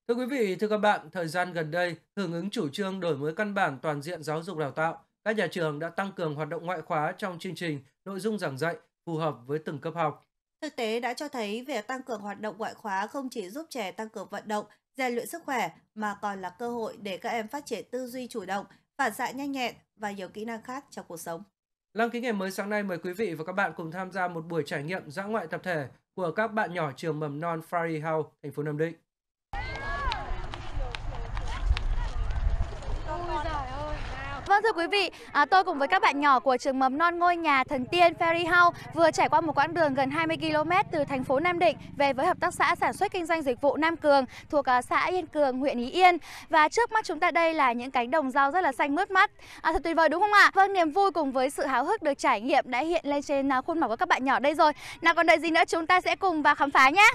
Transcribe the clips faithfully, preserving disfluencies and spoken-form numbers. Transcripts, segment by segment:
Thưa quý vị, thưa các bạn, thời gian gần đây, hưởng ứng chủ trương đổi mới căn bản toàn diện giáo dục đào tạo, các nhà trường đã tăng cường hoạt động ngoại khóa trong chương trình, nội dung giảng dạy phù hợp với từng cấp học. Thực tế đã cho thấy việc tăng cường hoạt động ngoại khóa không chỉ giúp trẻ tăng cường vận động, rèn luyện sức khỏe mà còn là cơ hội để các em phát triển tư duy chủ động, phản xạ nhanh nhẹn và nhiều kỹ năng khác trong cuộc sống. Lăng kính ngày mới sáng nay mời quý vị và các bạn cùng tham gia một buổi trải nghiệm dã ngoại tập thể của các bạn nhỏ trường mầm non Fairy House, thành phố Nam Định. Vâng thưa quý vị, à, tôi cùng với các bạn nhỏ của trường mầm non ngôi nhà Thần Tiên Fairy House vừa trải qua một quãng đường gần hai mươi ki lô mét từ thành phố Nam Định về với hợp tác xã sản xuất kinh doanh dịch vụ Nam Cường thuộc à, xã Yên Cường, huyện Ý Yên. Và trước mắt chúng ta đây là những cánh đồng rau rất là xanh mướt mắt. À, thật tuyệt vời đúng không ạ? Vâng, niềm vui cùng với sự háo hức được trải nghiệm đã hiện lên trên à, khuôn mặt của các bạn nhỏ đây rồi. Nào còn đợi gì nữa, chúng ta sẽ cùng vào khám phá nhé.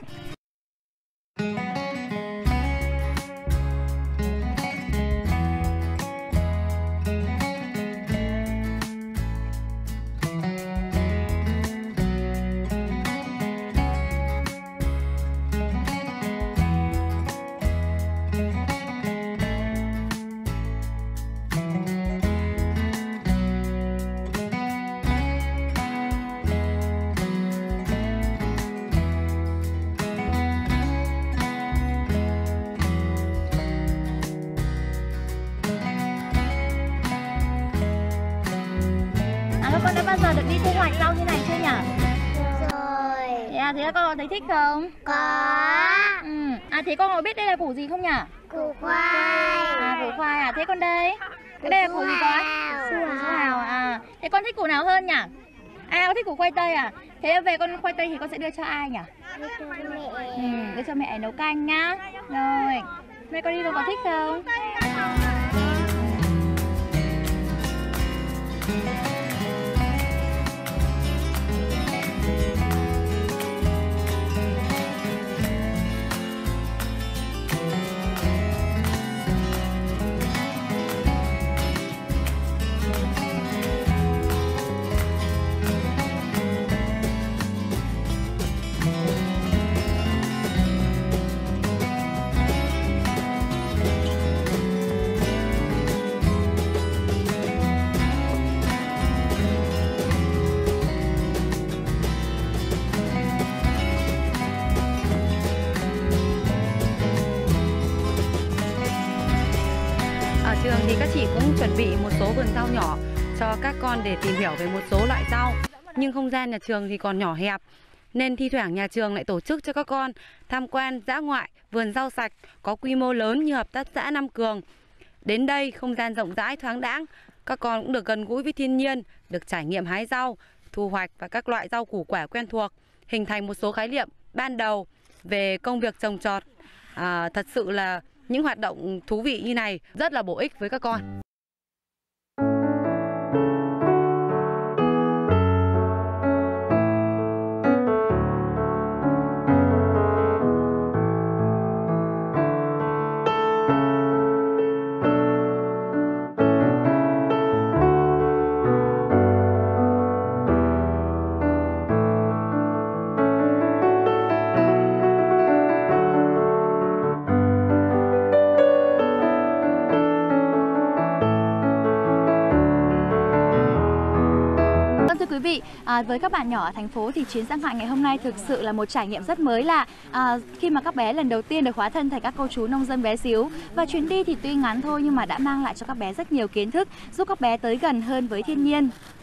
Các con đã bao giờ được đi thu hoạch rau như này chưa nhỉ? Rồi. Thế à, thế các con thấy thích không? Có. Ừ. À thế con có biết đây là củ gì không nhỉ? Củ khoai. À củ khoai à, thế con đây? Cái đây là củ gì con? Su hào. Su hào à. Thế con thích củ nào hơn nhỉ? À con thích củ khoai tây à? Thế về con khoai tây thì con sẽ đưa cho ai nhỉ? Đưa cho mẹ. Ừ, đưa cho mẹ nấu canh nhá. Rồi. Mẹ con đi đâu có thích không? Ở trường thì các chị cũng chuẩn bị một số vườn rau nhỏ cho các con để tìm hiểu về một số loại rau. Nhưng không gian nhà trường thì còn nhỏ hẹp, nên thi thoảng nhà trường lại tổ chức cho các con tham quan dã ngoại vườn rau sạch có quy mô lớn như hợp tác xã Nam Cường. Đến đây không gian rộng rãi thoáng đãng, các con cũng được gần gũi với thiên nhiên, được trải nghiệm hái rau, thu hoạch và các loại rau củ quả quen thuộc, hình thành một số khái niệm ban đầu về công việc trồng trọt. À, thật sự là những hoạt động thú vị như này rất là bổ ích với các con. Thưa quý vị, à, với các bạn nhỏ ở thành phố thì chuyến dã ngoại ngày hôm nay thực sự là một trải nghiệm rất mới lạ à, khi mà các bé lần đầu tiên được hóa thân thành các cô chú nông dân bé xíu. Và chuyến đi thì tuy ngắn thôi nhưng mà đã mang lại cho các bé rất nhiều kiến thức, giúp các bé tới gần hơn với thiên nhiên.